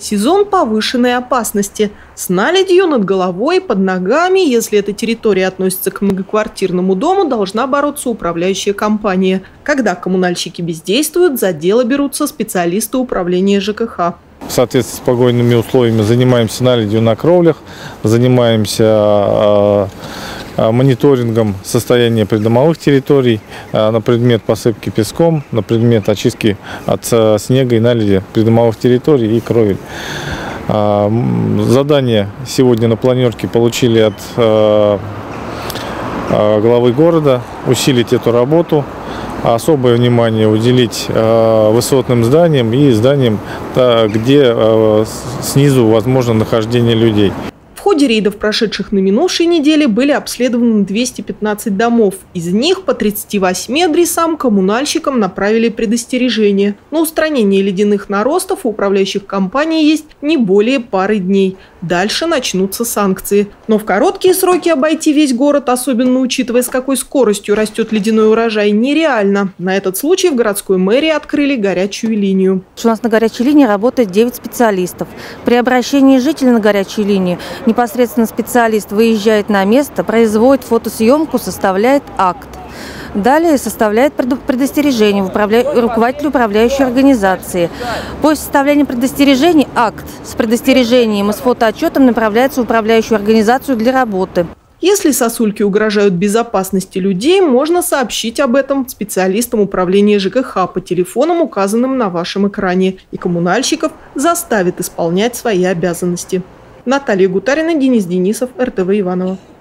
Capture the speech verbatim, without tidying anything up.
Сезон повышенной опасности. С наледью над головой, под ногами, если эта территория относится к многоквартирному дому, должна бороться управляющая компания. Когда коммунальщики бездействуют, за дело берутся специалисты управления ЖКХ. В соответствии с погодными условиями занимаемся наледью на кровлях, занимаемся мониторингом состояния придомовых территорий на предмет посыпки песком, на предмет очистки от снега и наледи придомовых территорий и кровель. Задание сегодня на планерке получили от главы города усилить эту работу. Особое внимание уделить высотным зданиям и зданиям, где снизу возможно нахождение людей. В ходе рейдов, прошедших на минувшей неделе, были обследованы двести пятнадцать домов. Из них по тридцати восьми адресам коммунальщикам направили предостережение. На устранение ледяных наростов у управляющих компаний есть не более пары дней. Дальше начнутся санкции. Но в короткие сроки обойти весь город, особенно учитывая, с какой скоростью растет ледяной урожай, нереально. На этот случай в городской мэрии открыли горячую линию. У нас на горячей линии работает девять специалистов. При обращении жителей на горячую линию непосредственно специалист выезжает на место, производит фотосъемку, составляет акт. Далее составляет предостережение руководителю управляющей организации. После составления предостережений акт с предостережением и с фотоотчетом направляется в управляющую организацию для работы. Если сосульки угрожают безопасности людей, можно сообщить об этом специалистам управления ЖКХ по телефонам, указанным на вашем экране, и коммунальщиков заставит исполнять свои обязанности. Наталья Гутарина, Денис Денисов, эр тэ вэ Иваново.